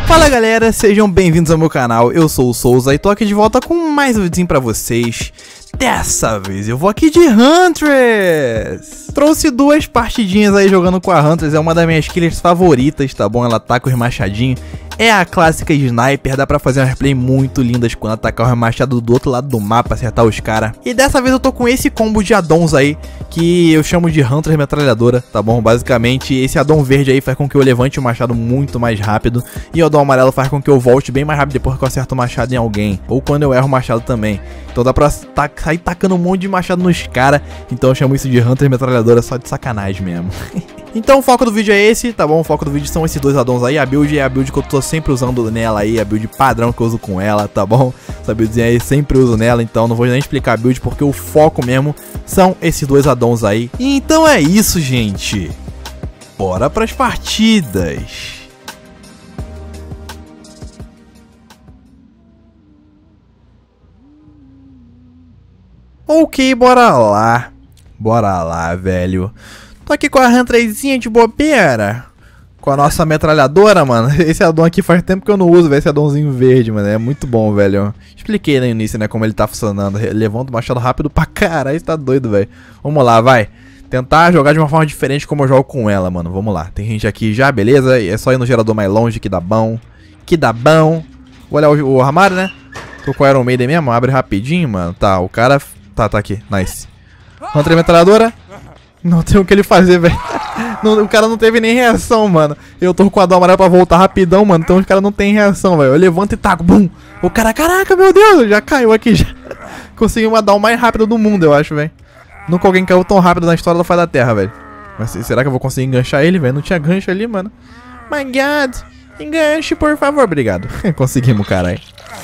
Fala galera, sejam bem-vindos ao meu canal, eu sou o Souza e tô aqui de volta com mais um videozinho pra vocês. Dessa vez eu vou aqui de Huntress. Trouxe duas partidinhas aí jogando com a Huntress, é uma das minhas killers favoritas, tá bom? Ela tá com os machadinhos, é a clássica sniper, dá pra fazer umas play muito lindas quando atacar o machado do outro lado do mapa, acertar os caras. E dessa vez eu tô com esse combo de addons aí, que eu chamo de Huntress metralhadora, tá bom? Basicamente esse addon verde aí faz com que eu levante o machado muito mais rápido, e o addon amarelo faz com que eu volte bem mais rápido depois que eu acerto o machado em alguém, ou quando eu erro o machado também. Então dá pra sair tacando um monte de machado nos caras, então eu chamo isso de Huntress metralhadora só de sacanagem mesmo. Então o foco do vídeo é esse, tá bom? O foco do vídeo são esses dois addons aí. A build é a build que eu tô sempre usando nela aí, a build padrão que eu uso com ela, tá bom? Essa buildzinha aí sempre uso nela, então não vou nem explicar a build porque o foco mesmo são esses dois addons aí. E então é isso, gente. Bora pras partidas. Ok, bora lá. Bora lá, velho. Tô aqui com a Huntresszinha de bobeira. Com a nossa metralhadora, mano. Esse addon aqui faz tempo que eu não uso, velho. Esse addonzinho verde, mano. É muito bom, velho. Expliquei no início, né, como ele tá funcionando. Levanta o machado rápido pra caralho. Isso tá doido, velho. Vamos lá, vai. Tentar jogar de uma forma diferente como eu jogo com ela, mano. Vamos lá. Tem gente aqui já, beleza. É só ir no gerador mais longe que dá bom. Que dá bom. Vou olhar o armário, né? Tô com o Iron Maiden mesmo. Abre rapidinho, mano. Tá, o cara... Tá aqui. Nice. Huntress metralhadora. Não tem o que ele fazer, velho. O cara não teve nem reação, mano. Eu tô com o addon amarelo pra voltar rapidão, mano. Então os caras não tem reação, velho. Eu levanto e taco, bum. O cara, caraca, meu Deus, já caiu aqui já. Consegui um addon mais rápido do mundo, eu acho, velho. Nunca alguém caiu tão rápido na história da face da terra, velho. Mas será que eu vou conseguir enganchar ele, velho? Não tinha gancho ali, mano. My God. Enganche, por favor. Obrigado. Conseguimos, caralho.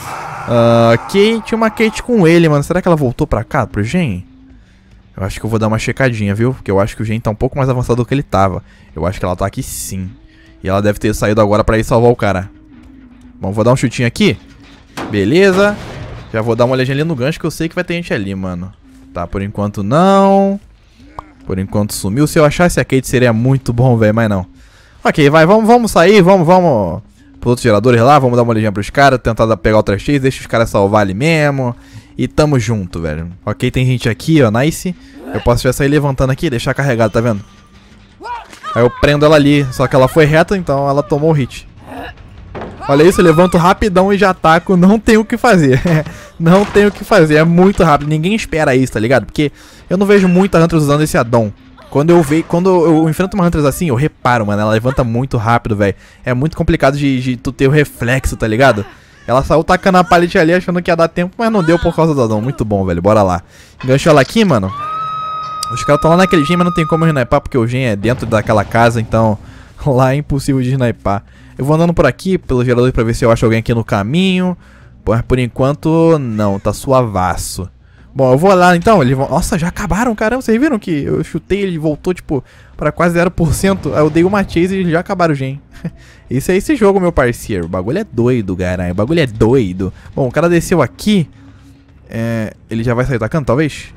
Ok, tinha uma Kate com ele, mano. Será que ela voltou pra cá, pro Gen? Eu acho que eu vou dar uma checadinha, viu? Porque eu acho que o Gen tá um pouco mais avançado do que ele tava. Eu acho que ela tá aqui sim. E ela deve ter saído agora pra ir salvar o cara. Bom, vou dar um chutinho aqui. Beleza. Já vou dar uma olhadinha ali no gancho que eu sei que vai ter gente ali, mano. Tá, por enquanto não. Por enquanto sumiu. Se eu achasse a Kate seria muito bom, velho, mas não. Ok, vai, vamos sair, vamos pros outros geradores lá, vamos dar uma olhadinha pros caras, tentar pegar outras Chase, deixa os caras salvar ali mesmo. E tamo junto, velho. Ok, tem gente aqui, ó, nice. Eu posso já sair levantando aqui e deixar carregado, tá vendo? Aí eu prendo ela ali, só que ela foi reta, então ela tomou o hit. Olha isso, eu levanto rapidão e já ataco, não tem o que fazer. Não tem o que fazer, é muito rápido, ninguém espera isso, tá ligado? Porque eu não vejo muita Huntress usando esse addon. Quando eu enfrento uma Huntress assim, eu reparo, mano, ela levanta muito rápido, velho. É muito complicado de tu ter o reflexo, tá ligado? Ela saiu tacando a pallet ali achando que ia dar tempo, mas não deu por causa do addon. Muito bom, velho, bora lá. Enganchou ela aqui, mano. Os caras estão lá naquele gen, mas não tem como eu sniper, porque o gen é dentro daquela casa, então lá é impossível de sniper. Eu vou andando por aqui, pelo gerador, pra ver se eu acho alguém aqui no caminho. Mas por enquanto, não, tá suavaço. Bom, eu vou lá então, eles vão... Nossa, já acabaram, caramba, vocês viram que eu chutei, ele voltou, tipo, pra quase 0%. Aí eu dei uma chase e eles já acabaram o gen. Esse é esse jogo, meu parceiro. O bagulho é doido, caralho. O bagulho é doido. Bom, o cara desceu aqui. Ele já vai sair tacando, talvez?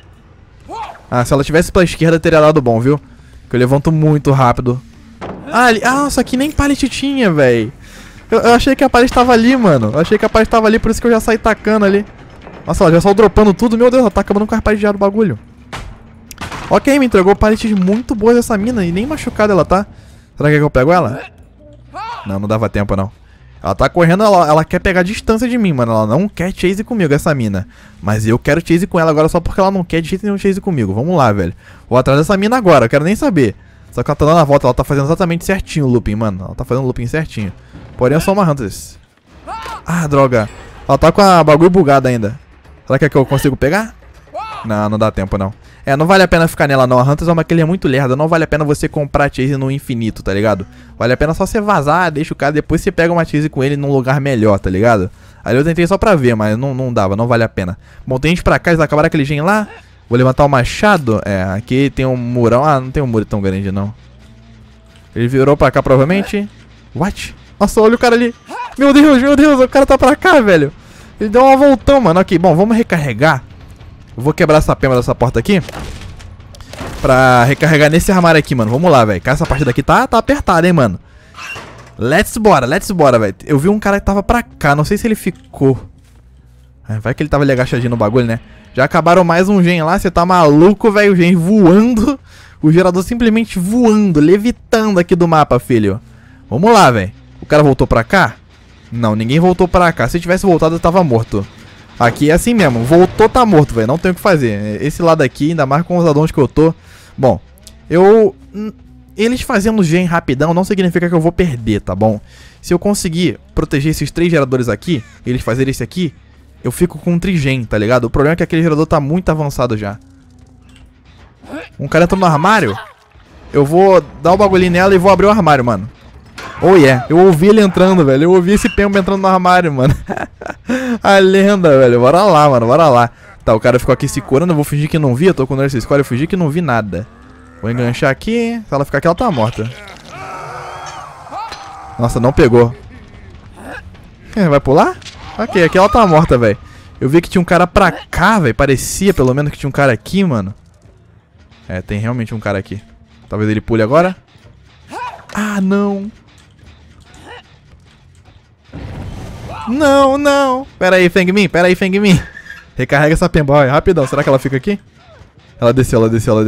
Ah, se ela tivesse pela esquerda, teria dado bom, viu? Que eu levanto muito rápido. Ah, só que nem pallet tinha, velho. Eu achei que a pallet tava ali, mano. Eu achei que a pallet tava ali, por isso que eu já saí tacando ali. Nossa, ela já saiu dropando tudo. Meu Deus, ela tá acabando com a pallet já do bagulho. Ok, me entregou pallets muito boas essa mina. E nem machucada ela tá. Será que eu pego ela? Não, não dava tempo não. Ela tá correndo, ela quer pegar distância de mim, mano. Ela não quer chase comigo, essa mina. Mas eu quero chase com ela agora só porque ela não quer de jeito nenhum chase comigo. Vamos lá, velho. Vou atrás dessa mina agora, eu quero nem saber. Só que ela tá dando a volta, ela tá fazendo exatamente certinho o looping, mano. Ela tá fazendo o looping certinho. Porém, eu sou uma Huntress. Ah, droga. Ela tá com a bagulho bugado ainda. Será que é que eu consigo pegar? Não, não dá tempo não. Não vale a pena ficar nela não. A Huntress é uma killer muito lerda. Não vale a pena você comprar chase no infinito, tá ligado? Vale a pena só você vazar, deixa o cara, depois você pega uma chase com ele num lugar melhor, tá ligado? Ali eu tentei só pra ver, mas não dava, não vale a pena. Bom, tem gente pra cá, eles acabaram aquele gen lá. Vou levantar o machado. Aqui tem um murão. Ah, não tem um muro tão grande não. Ele virou pra cá provavelmente. What? Nossa, olha o cara ali. Meu Deus, o cara tá pra cá, velho. Ele deu uma voltão, mano. Ok, bom, vamos recarregar. Eu vou quebrar essa pema dessa porta aqui pra recarregar nesse armário aqui, mano. Vamos lá, velho. Essa partida aqui tá apertada, hein, mano. Let's bora, velho. Eu vi um cara que tava pra cá, não sei se ele ficou. Vai que ele tava ali agachadinho no bagulho, né? Já acabaram mais um gen lá, você tá maluco, velho. O gen voando. O gerador simplesmente voando, levitando aqui do mapa, filho. Vamos lá, velho. O cara voltou pra cá? Não, ninguém voltou pra cá. Se tivesse voltado, eu tava morto. Aqui é assim mesmo. Voltou, tá morto, velho. Não tem o que fazer. Esse lado aqui, ainda mais com os addons que eu tô. Bom, eles fazendo gen rapidão não significa que eu vou perder, tá bom? Se eu conseguir proteger esses 3 geradores aqui, eles fazerem esse aqui, eu fico com um trigen, tá ligado? O problema é que aquele gerador tá muito avançado já. Um cara entrou no armário. Eu vou dar o bagulhinho nela e vou abrir o armário, mano. Oh yeah, eu ouvi ele entrando, velho. Eu ouvi esse Pemba entrando no armário, mano. A lenda, velho. Bora lá, mano, bora lá. Tá, o cara ficou aqui se curando. Eu vou fingir que não vi. Eu tô com o Nurse Score, eu fingir que não vi nada. Vou enganchar aqui. Se ela ficar aqui, ela tá morta. Nossa, não pegou. Vai pular? Ok, aqui ela tá morta, velho. Eu vi que tinha um cara pra cá, velho. Parecia pelo menos que tinha um cara aqui, mano. É, tem realmente um cara aqui. Talvez ele pule agora. Ah, não. Não, não. Pera aí, Feng-Min. Recarrega essa Pemba, rapidão. Será que ela fica aqui? Ela desceu.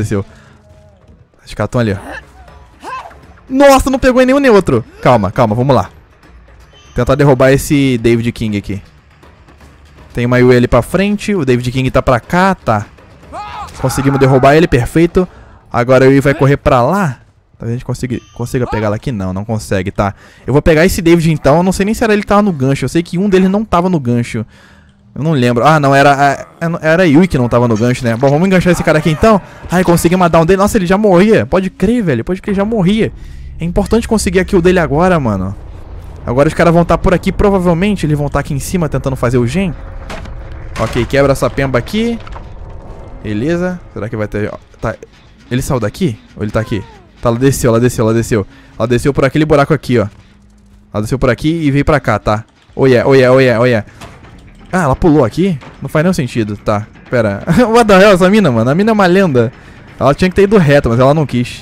Os caras estão ali, ó. Nossa, não pegou em nenhum nem outro. Calma, vamos lá. Tentar derrubar esse David King aqui. Tem uma Yui ali pra frente. O David King tá pra cá, tá. Conseguimos derrubar ele, perfeito. Agora a Yui vai correr pra lá. Talvez a gente consiga pegar ela aqui. Não consegue, tá. Eu vou pegar esse David então. Eu não sei nem se ele tava no gancho. Eu sei que um deles não tava no gancho. Eu não lembro. Ah, não, era a Yui que não tava no gancho, né? Bom, vamos enganchar esse cara aqui então. Ai, consegui matar um dele. Nossa, ele já morria. Pode crer, velho. Pode crer, já morria. É importante conseguir a kill dele agora, mano. Agora os caras vão estar por aqui. Provavelmente eles vão estar aqui em cima tentando fazer o gen. Ok, quebra essa Pemba aqui. Beleza. Será que vai ter... Tá. Ele saiu daqui? Ou ele tá aqui? Tá, ela desceu. Ela desceu por aquele buraco aqui, ó. Ela desceu por aqui e veio pra cá, tá? Oh yeah. Ah, ela pulou aqui? Não faz nenhum sentido, tá. Pera. What the hell, essa mina, mano? A mina é uma lenda. Ela tinha que ter ido reto, mas ela não quis.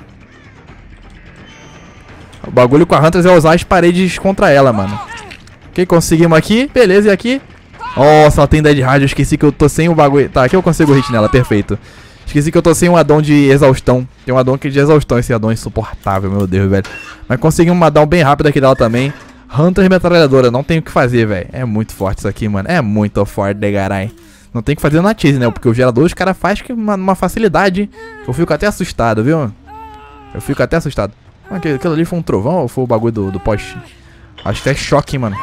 O bagulho com a Huntress é usar as paredes contra ela, mano. Ok, conseguimos aqui. Beleza, e aqui? Nossa, ela tem Dead Hard. Eu esqueci que eu tô sem o bagulho. Tá, aqui eu consigo hit nela, perfeito. Esqueci que eu tô sem um addon de exaustão. Tem um addon aqui de exaustão. Esse addon é insuportável, meu Deus, velho. Mas conseguimos um addon bem rápido aqui dela também. Hunter metralhadora, não tem o que fazer, velho. É muito forte isso aqui, mano. É muito forte, de garai. Não tem o que fazer na chase, né? Porque o gerador os caras fazem uma facilidade. Eu fico até assustado, viu? Eu fico até assustado. Aquilo ali foi um trovão ou foi o bagulho do poste? Acho que é choque, hein, mano.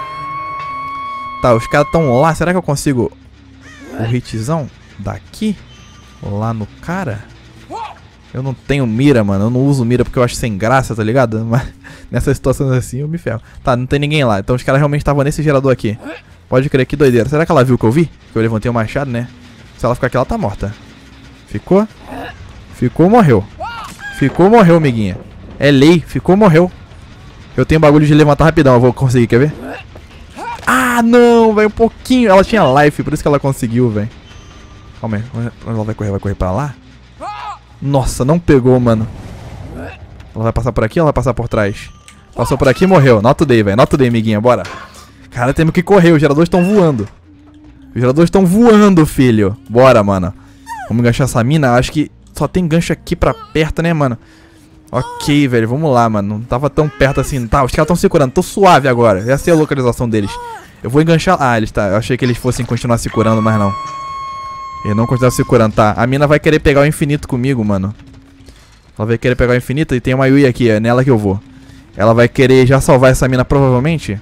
Tá, os caras tão lá. Será que eu consigo o hitzão daqui? Lá no cara? Eu não tenho mira, mano. Eu não uso mira porque eu acho sem graça, tá ligado? Mas nessas situações assim eu me ferro. Tá, não tem ninguém lá. Então os caras realmente estavam nesse gerador aqui. Pode crer, que doideira. Será que ela viu que eu vi? Que eu levantei o machado, né? Se ela ficar aqui, ela tá morta. Ficou? Ficou, morreu. Ficou, morreu, amiguinha. É lei. Ficou, morreu. Eu tenho bagulho de levantar rapidão. Eu vou conseguir, quer ver? Ah, não, velho. Um pouquinho. Ela tinha life, por isso que ela conseguiu, velho. Calma aí. Ela vai correr pra lá? Nossa, não pegou, mano. Ela vai passar por aqui ou ela vai passar por trás? Passou por aqui e morreu. Not today, velho. Not today, amiguinha. Bora. Cara, temos que correr. Os geradores estão voando. Os geradores estão voando, filho. Bora, mano. Vamos enganchar essa mina. Acho que só tem gancho aqui pra perto, né, mano? Ok, velho. Vamos lá, mano. Não tava tão perto assim. Tá, os caras estão se curando. Tô suave agora. Essa é a localização deles. Eu vou enganchar... Ah, eles tá... Eu achei que eles fossem continuar se curando, mas não. Eles não continuam se curando, tá. A mina vai querer pegar o infinito comigo, mano. Ela vai querer pegar o infinito e tem uma Yui aqui. É nela que eu vou. Ela vai querer já salvar essa mina, provavelmente.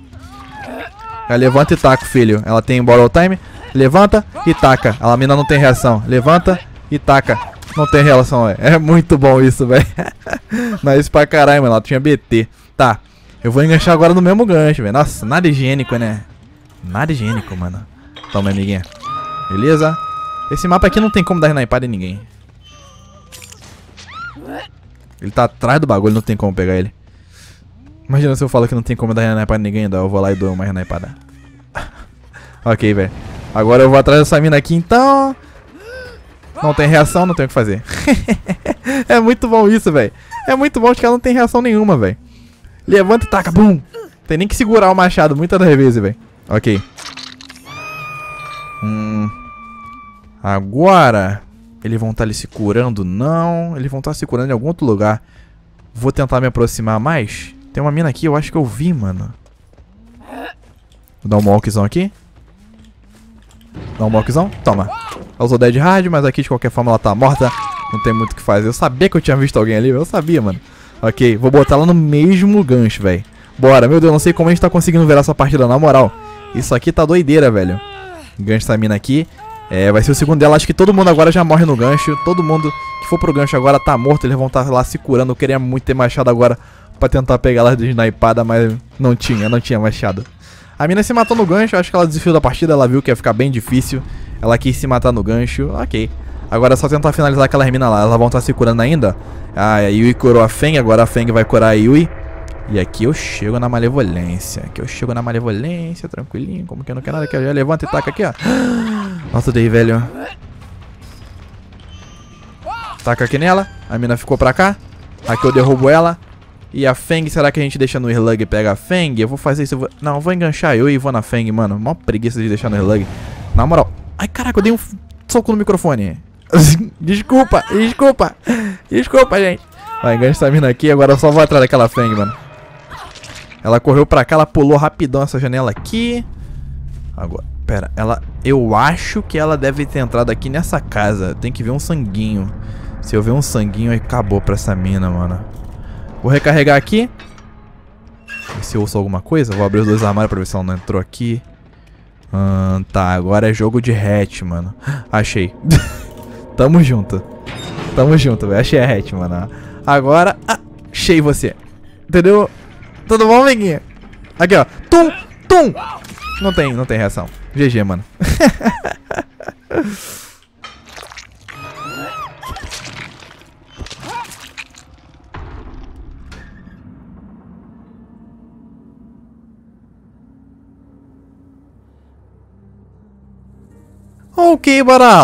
Ela levanta e taca, filho. Ela tem borrow time. Levanta e taca. A mina não tem reação. Levanta e taca. Não tem reação, velho. É muito bom isso, velho. Mas pra caralho, mano. Ela tinha BT. Tá. Eu vou enganchar agora no mesmo gancho, velho. Nossa, nada higiênico, né? Nada higiênico, mano. Toma, amiguinha. Beleza? Esse mapa aqui não tem como dar snipada em ninguém. Ele tá atrás do bagulho, não tem como pegar ele. Imagina se eu falo que não tem como dar snipada em ninguém, ainda eu vou lá e dou uma snipada. Ok, velho. Agora eu vou atrás dessa mina aqui, então... Não tem reação, não tem o que fazer. É muito bom isso, velho. É muito bom, os caras não tem reação nenhuma, velho. Levanta e taca. Bum. Tem nem que segurar o machado. Muitas das vezes, velho. Ok. Agora... Eles vão estar ali se curando? Não. Eles vão estar se curando em algum outro lugar. Vou tentar me aproximar mais. Tem uma mina aqui, eu acho que eu vi, mano. Vou dar um walkzão aqui. Dá um walkzão. Toma. Ela usou Dead Hard, mas aqui de qualquer forma ela tá morta. Não tem muito o que fazer. Eu sabia que eu tinha visto alguém ali. Eu sabia, mano. Ok, vou botar ela no mesmo gancho, velho. Bora. Meu Deus, não sei como a gente tá conseguindo virar essa partida, na moral. Isso aqui tá doideira, velho. Gancho essa mina aqui. Vai ser o segundo dela. Acho que todo mundo agora já morre no gancho. Todo mundo que for pro gancho agora tá morto. Eles vão estar lá se curando. Eu queria muito ter machado agora pra tentar pegar ela de snipada, mas não tinha machado. A mina se matou no gancho. Acho que ela desistiu da partida. Ela viu que ia ficar bem difícil. Ela quis se matar no gancho. Ok. Agora é só tentar finalizar aquelas minas lá. Elas vão estar se curando ainda. A Yui curou a Feng. Agora a Feng vai curar a Yui. E aqui eu chego na malevolência. Tranquilinho. Como que eu não quero nada. Aqui, já levanta e taca aqui, ó. Nossa, dei, velho. Taca aqui nela. A mina ficou pra cá. Aqui eu derrubo ela. E a Feng, será que a gente deixa no slug e pega a Feng? Eu vou fazer isso. Não, eu vou enganchar eu e vou na Feng, mano. Mó preguiça de deixar no slug. Na moral. Ai, caraca, eu dei um soco no microfone. Desculpa, gente. Vai, engancha essa mina aqui. Agora eu só vou atrás daquela Feng, mano. Ela correu pra cá, ela pulou rapidão essa janela aqui. Agora, pera, eu acho que ela deve ter entrado aqui nessa casa. Tem que ver um sanguinho. Se eu ver um sanguinho, aí acabou pra essa mina, mano. Vou recarregar aqui. Ver se eu ouço alguma coisa. Vou abrir os dois armários pra ver se ela não entrou aqui. Tá, agora é jogo de hatch, mano. Achei. Tamo junto, velho. Achei a hatch, mano. Agora, achei você. Entendeu? Tudo bom, amiguinho? Aqui, ó. Tum! Não tem reação. GG, mano. Ok, bora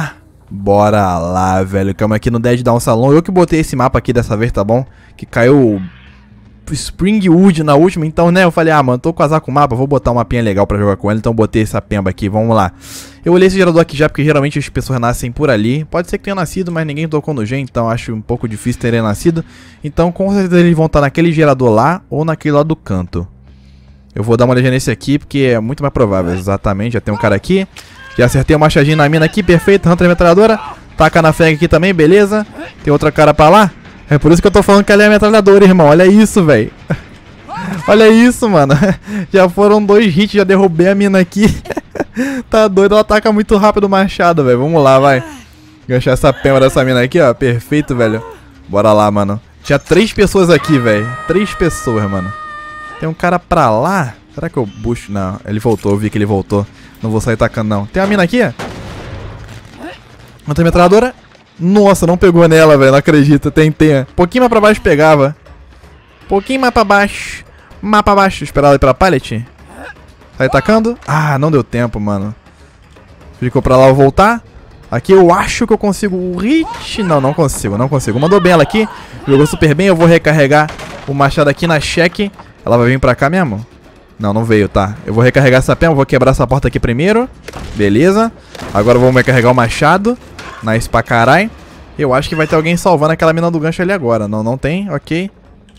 lá, velho. Calma aqui no Dead Down Salon. Eu que botei esse mapa aqui dessa vez, tá bom? Que caiu Springwood na última, então, né? Eu falei, mano, tô com azar com o mapa, vou botar um mapinha legal pra jogar com ele. Então botei essa pemba aqui, vamos lá. Eu olhei esse gerador aqui já, porque geralmente as pessoas nascem por ali. Pode ser que tenha nascido, mas ninguém tocou no Gen, então acho um pouco difícil terem nascido. Então com certeza eles vão estar naquele gerador lá, ou naquele lá do canto. Eu vou dar uma olhadinha nesse aqui, porque é muito mais provável. Exatamente, já tem um cara aqui. Já acertei o machadinho na mina aqui, perfeito. Hunter metralhadora. Taca na Feng aqui também, beleza. Tem outra cara pra lá. É por isso que eu tô falando que ela é metralhadora, irmão. Olha isso, velho. Olha isso, mano. Já foram 2 hits, já derrubei a mina aqui. Tá doido, ela ataca muito rápido o machado, velho. Vamos lá, vai. Ganchar essa pema dessa mina aqui, ó. Perfeito, velho. Bora lá, mano. Tinha 3 pessoas aqui, velho. 3 pessoas, mano. Tem um cara pra lá. Será que eu busco? Não, ele voltou, eu vi que ele voltou. Não vou sair tacando, não. Tem uma mina aqui, ó. Não tem metralhadora? Nossa, não pegou nela, velho. Não acredito. Tem. Um pouquinho mais pra baixo pegava. Pouquinho mais pra baixo. Mais pra baixo. Esperar ela ir pra pallet. Sai tacando. Não deu tempo, mano. Ficou pra lá eu voltar. Aqui eu acho que eu consigo o hit. Não consigo. Mandou bem ela aqui. Jogou super bem. Eu vou recarregar o machado aqui na cheque. Ela vai vir pra cá mesmo? Não veio, tá. Eu vou recarregar essa pena. Vou quebrar essa porta aqui primeiro. Beleza. Agora eu vou recarregar o machado. Nice pra carai. Eu acho que vai ter alguém salvando aquela mina do gancho ali agora. Não tem, ok.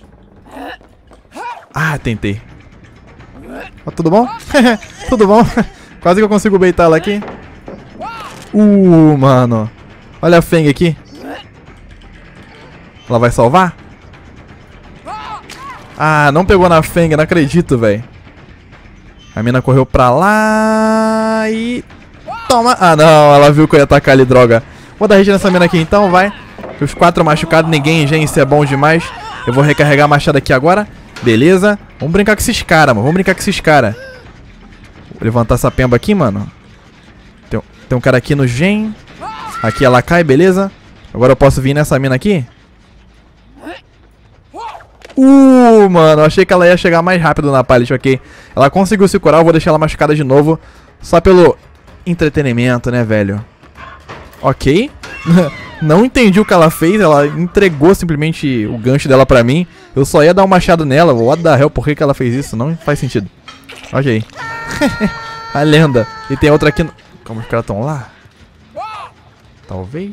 Tentei. Tudo bom? Tudo bom? Quase que eu consigo baitar ela aqui. Mano. Olha a Feng aqui. Ela vai salvar? Não pegou na Feng, não acredito, velho. A mina correu pra lá e... Toma! Não, ela viu que eu ia atacar ali, droga. Vou dar hit nessa mina aqui então, vai. Os 4 machucados, ninguém, gente, isso é bom demais. Eu vou recarregar a machada aqui agora. Beleza. Vamos brincar com esses caras, mano. Vou levantar essa pemba aqui, mano. Tem um cara aqui no Gen. Aqui ela cai, beleza. Agora eu posso vir nessa mina aqui. Mano, achei que ela ia chegar mais rápido na pallet, ok. Ela conseguiu se curar, eu vou deixar ela machucada de novo. Só pelo entretenimento, né, velho. Ok. Não entendi o que ela fez. Ela entregou simplesmente o gancho dela pra mim. Eu só ia dar um machado nela. What the hell? Por que ela fez isso? Não faz sentido. Ok. A lenda. E tem outra aqui. Como os caras estão lá? Talvez.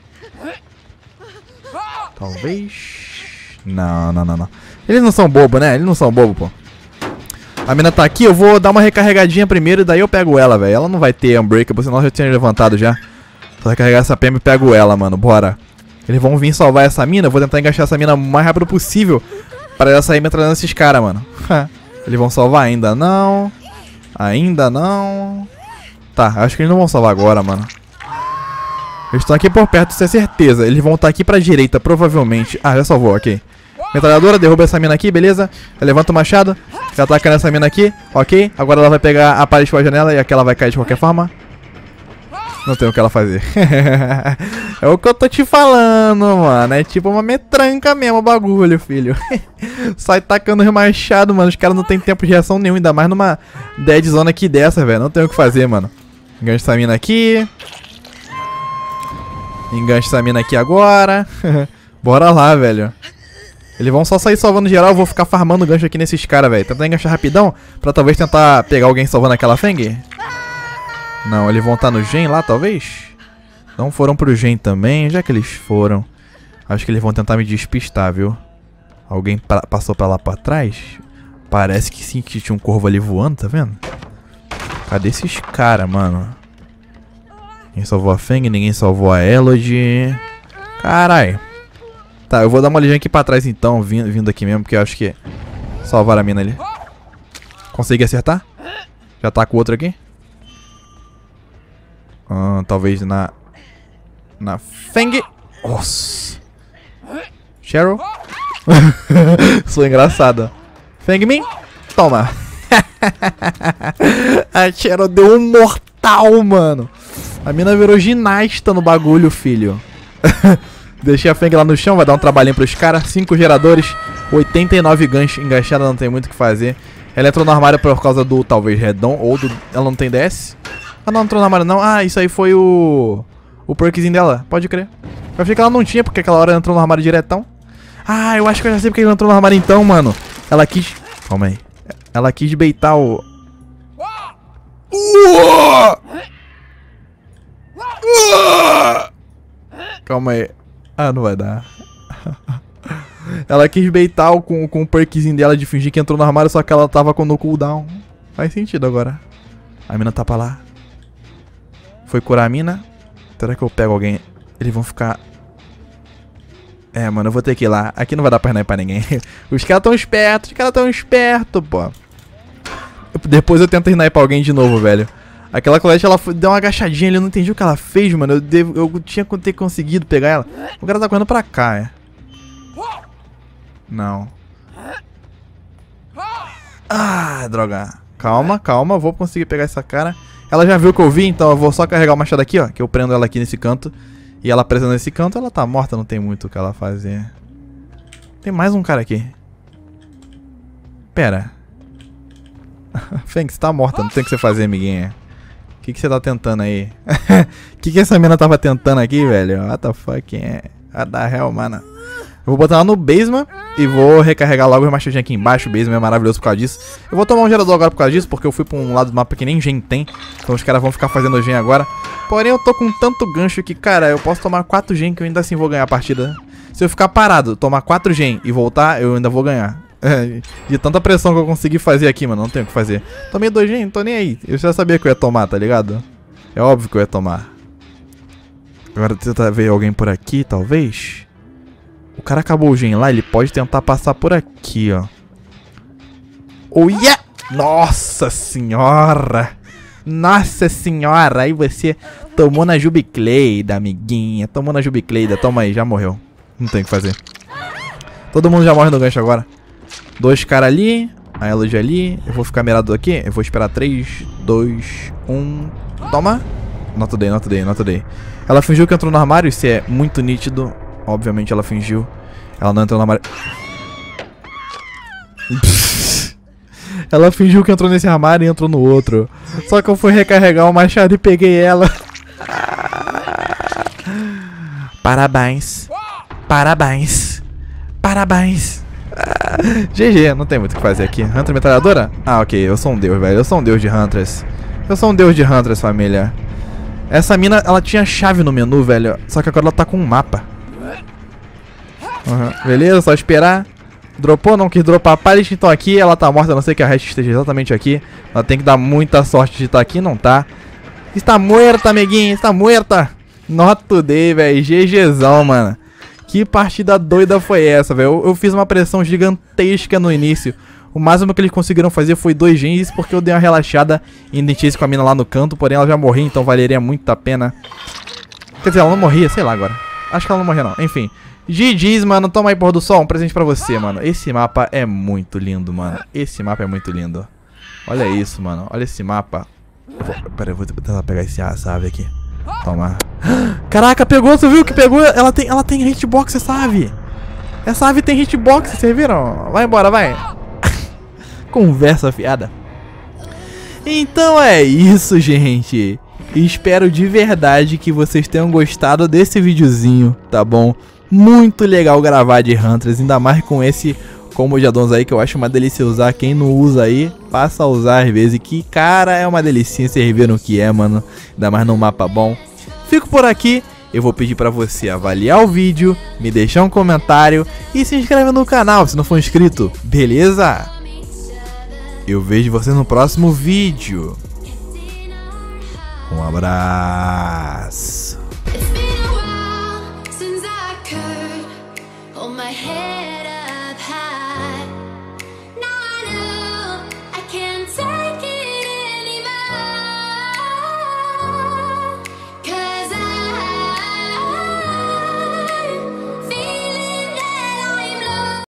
Talvez. Não. Eles não são bobo, né? Eles não são bobo, pô. A mina tá aqui. Eu vou dar uma recarregadinha primeiro. E daí eu pego ela, velho. Ela não vai ter Unbreakable, senão eu já tinha levantado já. Vou recarregar essa PM e pego ela, mano. Bora. Eles vão vir salvar essa mina. Eu vou tentar engaixar essa mina o mais rápido possível. Para ela sair metralhando esses caras, mano. Eles vão salvar? Ainda não. Ainda não. Tá, acho que eles não vão salvar agora, mano. Eles estão aqui por perto, isso é certeza. Eles vão estar aqui pra direita, provavelmente. Ah, já salvou, ok. Metralhadora, derruba essa mina aqui, beleza. Levanta o machado. Já ataca nessa mina aqui, ok. Agora ela vai pegar a parede com a janela e aquela vai cair de qualquer forma. Não tem o que ela fazer. É o que eu tô te falando, mano. É tipo uma metranca mesmo o bagulho, filho. Sai tacando o machado, mano. Os caras não tem tempo de reação nenhum. Ainda mais numa dead zone aqui dessa, velho. Não tem o que fazer, mano. Engancha essa mina aqui. Engancha essa mina aqui agora. Bora lá, velho. Eles vão só sair salvando geral. Eu vou ficar farmando gancho aqui nesses caras, velho. Tentar enganchar rapidão. Pra talvez tentar pegar alguém salvando aquela Feng. Não, eles vão estar no gen lá, talvez? Não foram pro gen também. Já que eles foram, acho que eles vão tentar me despistar, viu? Alguém passou pra lá pra trás? Parece que sim, que tinha um corvo ali voando, tá vendo? Cadê esses caras, mano? Ninguém salvou a Feng, ninguém salvou a Elodie. Carai. Tá, eu vou dar uma olhadinha aqui pra trás então, vindo aqui mesmo, porque eu acho que salvaram a mina ali. Consegui acertar? Já tá com o outro aqui? Talvez na Feng. Nossa. Cheryl. Sou engraçada. Feng Min. Toma. A Cheryl deu um mortal, mano. A mina virou ginasta no bagulho, filho. Deixei a Feng lá no chão. Vai dar um trabalhinho pros caras. 5 geradores. 89 ganchos. Enganchada, não tem muito o que fazer. Ela entrou no armário por causa do talvez redom. Ou do... Ela não tem DS. Ah, não entrou no armário não. Ah, isso aí foi o perkzinho dela. Pode crer. Eu achei que ela não tinha, porque aquela hora ela entrou no armário diretão. Ah, eu acho que eu já sei porque ela entrou no armário então, mano. Ela quis... Calma aí. Ela quis baitar o... Calma aí. Ah, não vai dar. Ela quis baitar com o perkzinho dela de fingir que entrou no armário, só que ela tava no cooldown. Faz sentido agora. A mina tá pra lá. Foi curar a mina. Será que eu pego alguém? Eles vão ficar... É, mano, eu vou ter que ir lá. Aqui não vai dar pra sniper ninguém. Os caras tão espertos, pô. Depois eu tento sniper alguém de novo, velho. Aquela colete, ela deu uma agachadinha ali. Eu não entendi o que ela fez, mano. Eu tinha que ter conseguido pegar ela. O cara tá correndo pra cá, é. Não. Ah, droga. Calma, calma. Vou conseguir pegar essa cara. Ela já viu que eu vi, então eu vou só carregar o machado aqui, ó. Que eu prendo ela aqui nesse canto. E ela presa nesse canto, ela tá morta. Não tem muito o que ela fazer. Tem mais um cara aqui. Pera. Feng, você tá morta. Não tem o que você fazer, amiguinha. O que você tá tentando aí? O que essa mina tava tentando aqui, velho? What the fuck, What the hell, mano? Eu vou botar ela no basement e vou recarregar logo o machadinho aqui embaixo. O basement é maravilhoso por causa disso. Eu vou tomar um gerador agora por causa disso, porque eu fui pra um lado do mapa que nem gen tem. Então os caras vão ficar fazendo gen agora. Porém, eu tô com tanto gancho que, cara, eu posso tomar 4 gen que eu ainda assim vou ganhar a partida. Se eu ficar parado, tomar 4 gen e voltar, eu ainda vou ganhar. De tanta pressão que eu consegui fazer aqui, mano. Não tenho o que fazer. Tomei 2 gen, não tô nem aí. Eu já sabia que eu ia tomar, tá ligado? É óbvio que eu ia tomar. Agora tentar ver alguém por aqui, talvez. O cara acabou o gen lá, ele pode tentar passar por aqui, ó. Oh, yeah! Nossa senhora! Nossa senhora! Aí você tomou na Jubicleida, amiguinha. Tomou na Jubicleida. Toma aí, já morreu. Não tem o que fazer. Todo mundo já morre no gancho agora. 2 caras ali. A Elodie ali. Eu vou ficar mirado aqui. Eu vou esperar 3, 2, 1. Toma! Not today. Ela fingiu que entrou no armário. Isso é muito nítido. Obviamente ela fingiu. Ela não entrou no armário. Ela fingiu que entrou nesse armário e entrou no outro. Só que eu fui recarregar o machado e peguei ela. Parabéns. Parabéns. Parabéns. GG, não tem muito o que fazer aqui. Hunter metralhadora? Ah, ok. Eu sou um deus, velho. Eu sou um deus de Hunters. Eu sou um deus de Hunters, família. Essa mina, ela tinha chave no menu, velho. Só que agora ela tá com um mapa. Beleza, só esperar. Dropou, não quis dropar a pallet, então aqui ela tá morta, a não ser que a Hatch esteja exatamente aqui. Ela tem que dar muita sorte de estar aqui, não tá. Está muerta, amiguinho, está muerta. Not today, velho, GGzão, mano. Que partida doida foi essa, velho. Eu fiz uma pressão gigantesca no início. O máximo que eles conseguiram fazer foi 2 gens, porque eu dei uma relaxada e identifiquei com a mina lá no canto, porém ela já morria, então valeria muito a pena. Quer dizer, ela não morria, sei lá agora. Acho que ela não morria não, enfim. GG's, mano, toma aí, pôr do sol, um presente pra você, mano. Esse mapa é muito lindo, mano. Esse mapa é muito lindo. Olha isso, mano, olha esse mapa. Pera, eu vou tentar pegar essa ave aqui. Toma. Caraca, pegou, tu viu que pegou? Ela tem hitbox, essa ave. Essa ave tem hitbox, vocês viram? Vai embora, vai. Conversa fiada. Então é isso, gente. Espero de verdade que vocês tenham gostado desse videozinho, tá bom? Muito legal gravar de Hunters, ainda mais com esse combo de addons aí que eu acho uma delícia usar. Quem não usa aí, passa a usar às vezes, que cara, é uma delicinha, vocês viram o que é, mano. Ainda mais num mapa bom. Fico por aqui, eu vou pedir pra você avaliar o vídeo, me deixar um comentário e se inscreve no canal se não for inscrito, beleza? Eu vejo você no próximo vídeo. Um abraço.